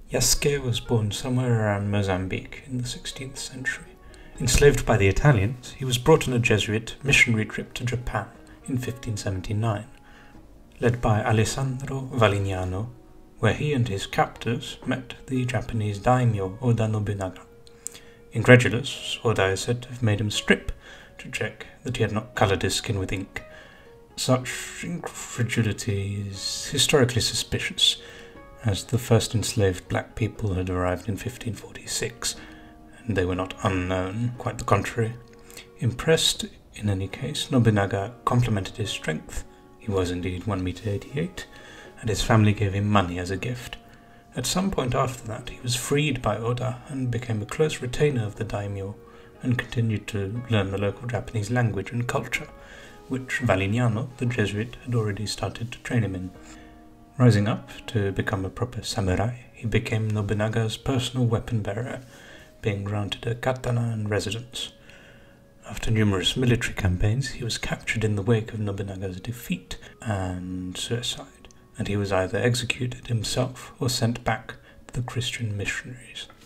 Yasuke was born somewhere around Mozambique in the 16th century. Enslaved by the Italians, he was brought on a Jesuit missionary trip to Japan in 1579, led by Alessandro Valignano, where he and his captors met the Japanese daimyo Oda Nobunaga. Incredulous, Oda is said to have made him strip to check that he had not coloured his skin with ink. Such incredulity is historically suspicious, as the first enslaved black people had arrived in 1546, and they were not unknown, quite the contrary. Impressed, in any case, Nobunaga complimented his strength. He was indeed 1 meter 88, and his family gave him money as a gift. At some point after that, he was freed by Oda and became a close retainer of the daimyo, and continued to learn the local Japanese language and culture, which Valignano, the Jesuit, had already started to train him in. Rising up to become a proper samurai, he became Nobunaga's personal weapon bearer, being granted a katana and residence. After numerous military campaigns, he was captured in the wake of Nobunaga's defeat and suicide, and he was either executed himself or sent back to the Christian missionaries.